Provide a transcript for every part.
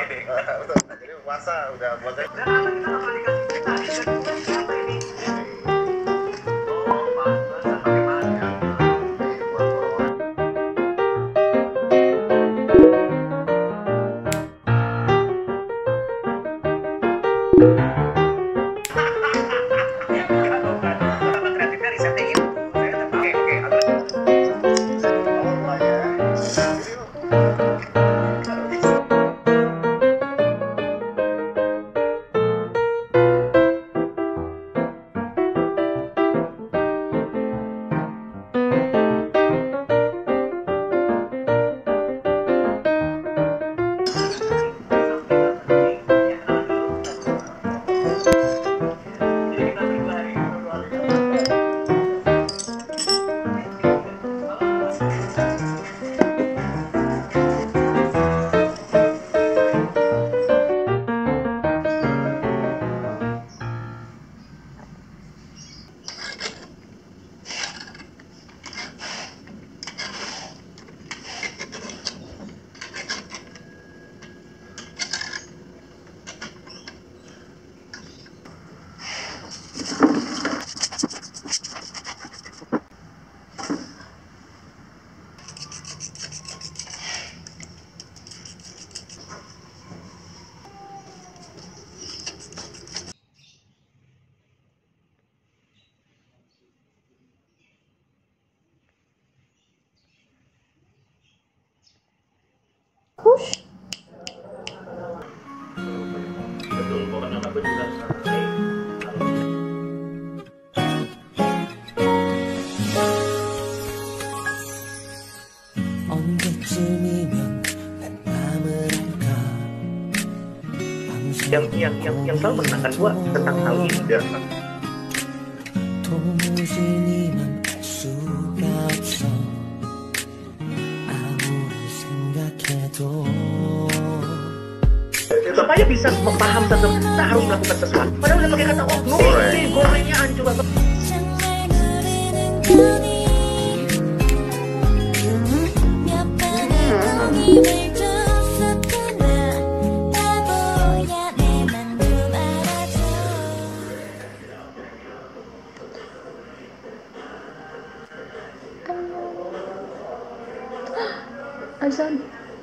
Betul. Jadi puasa udah buat saya. Dan apa kita bakal dikasih tadi apa ini? Oh, pantesan pakai masker. Kreatifnya risetnya itu. Oke. Oh, mulai ya. Jadi yuk. Betul, pokoknya aku juga santai. Yang selalu menenangkan gua tentang hal ini dan supaya bisa paham satu, kita harus melakukan sesuatu. Padahal udah pakai kata oknum, gorengnya hancur banget. Azan.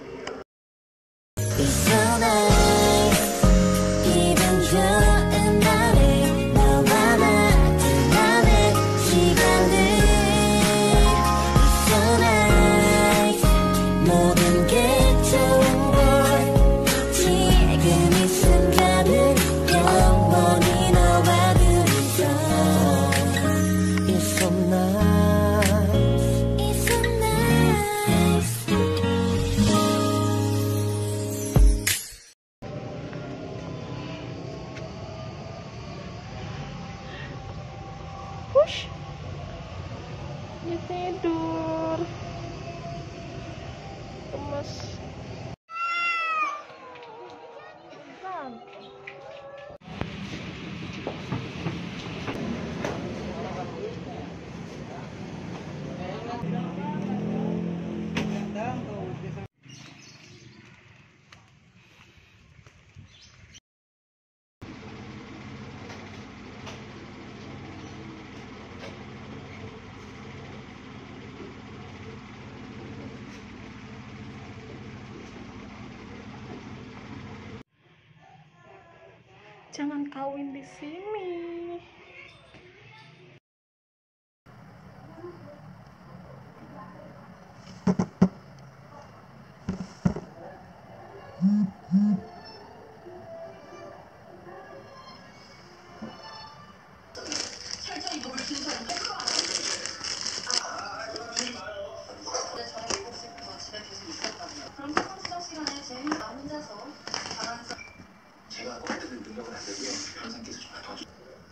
Push. Dia tidur. Gemes. Jangan kawin di sini. 제가 어떻게든 능력은 안 되고요. 변상께서 좀 도와주.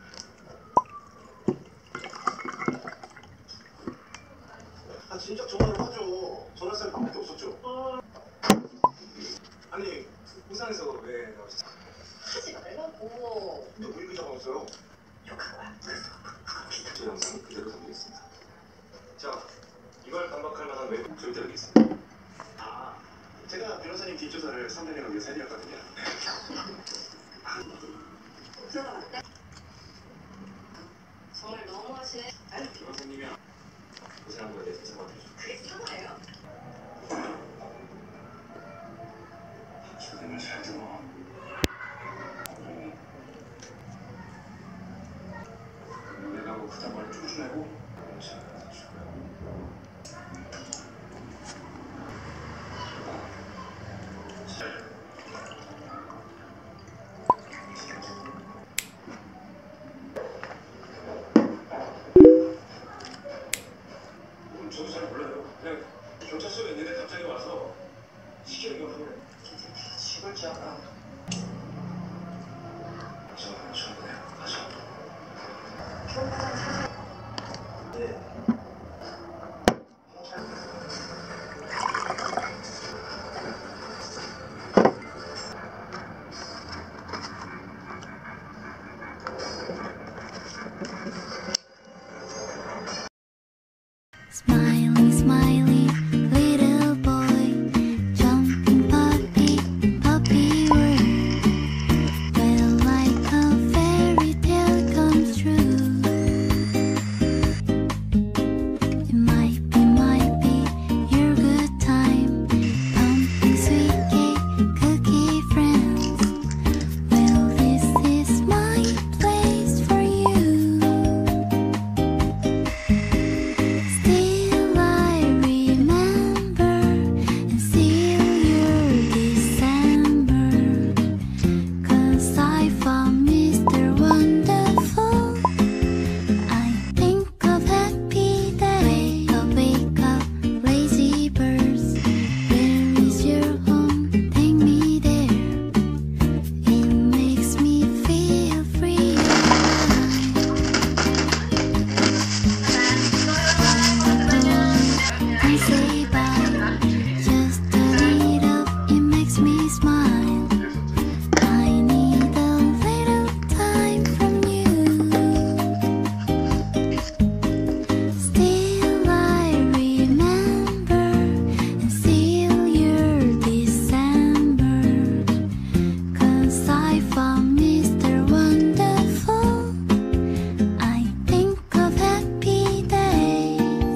아 진짜 전화를 하죠. 전화 살 방법이 없었죠. 아니 부산에서 왜 나오셨어요? 하지 말라고. 너 물기 잡아왔어요. 욕한 거야. 제 영상 그대로 담기겠습니다. 자 이걸 반박할 만한 외국 절대로 있습니다. 아 제가 변호사님 뒷조사를 300명 위해서 해드렸거든요. 들어가면 정말 너무하시네. 변호사님이야. 고생한 거에 대해서 사과해줘. 그게 사과예요? 저내말 잘 들어. 내가 뭐 그딴 말 쭉쭉 내고 잘 죽어요. 저도 잘 몰라요. 그냥 경찰서에 있는데 갑자기 와서 시키는 거 하면 다 시골지 않아. 저는 충분해요. 가죠. 네. Smiley, smiley, little boy, jumping puppy, puppy world. Well, like a fairy tale comes true. It might be your good time, pumping sweet cake, cookie friends. Well, this is my place for you. Still I remember and seal your December, 'cause I found Mr. Wonderful. I think of happy day. Wake up, lazy birds. Where is your home? Take me there. It makes me feel free. I say bye, just a little, it makes me smile. I need a little time from you. Still I remember and seal your December, 'cause I found Mr. Wonderful. I think of happy days.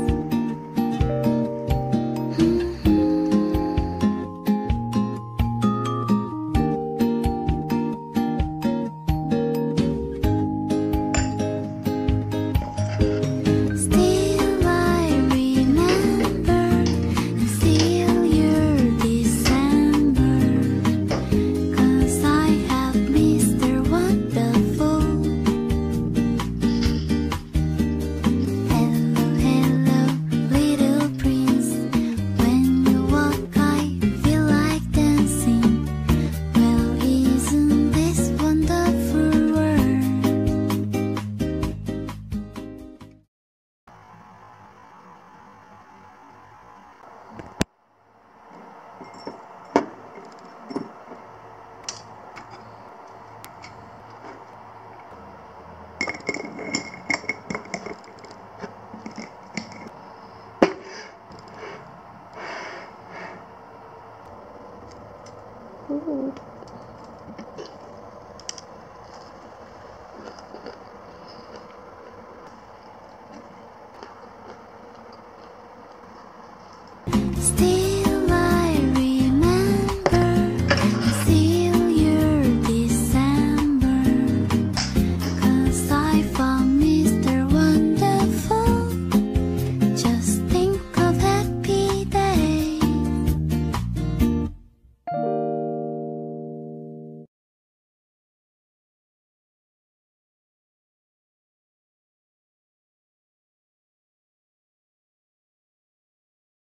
Still I remember and seal your December, 'cause I have Mr. Wonderful. Hello, hello, little prince. When you walk, I feel like dancing. Well, isn't this wonderful world? Ooh.